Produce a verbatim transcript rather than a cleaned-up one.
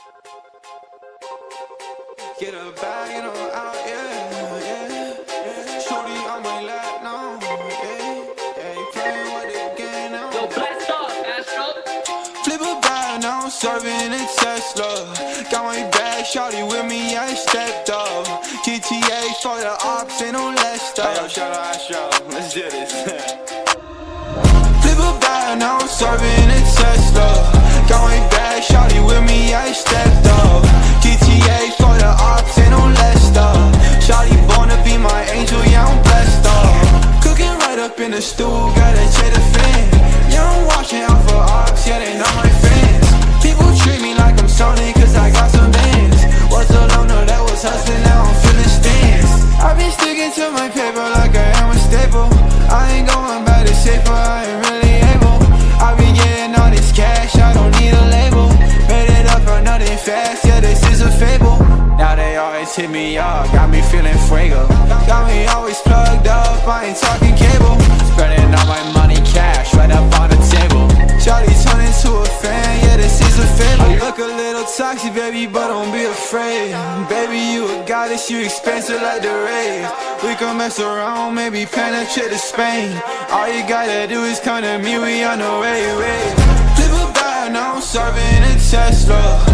Get a bag and I'm out, yeah, yeah, yeah. Shorty on my lap now, yeah, yeah. You playing with the game now. Yo, blast off, Astro. Flip a bag, now I'm serving a Tesla. Got my bag, shorty with me, I stepped up. G T A for the ops, ain't no less stuff. Hey, yo, shout out Astro, let's do this. Flip a bag, now I'm serving a Tesla. Got my bag, shorty with me, I stepped up. G T A for the ops, ain't no less stuff. Shawty born to be my angel, yeah, I'm blessed up. Cooking right up in the stool, gotta check the fan. Yeah, I'm watching out for ops, yeah, they not my fans. People treat me like I'm Sony, cause I got some bands. Was a loner that was hustling, now I'm feeling stands. I've been sticking to my paper like I am a staple. I ain't going back to safer, I ain't really able. I been getting all this cash, I don't need a label. Made it up for nothing fast, yeah, this is a fable. Now they always hit me up, got me feeling fuego. Got me always plugged up, I ain't talking cable. Spreading all my money cash right up on the table. Shawty turned into a fan, yeah, this is a fable. I look a little toxic, baby, but don't be afraid. Baby, you a goddess, you expensive like the rays. We can mess around, maybe plan a trip to Spain. All you gotta do is come to me, we on the way, way. Flip a bag, now I'm serving a Tesla.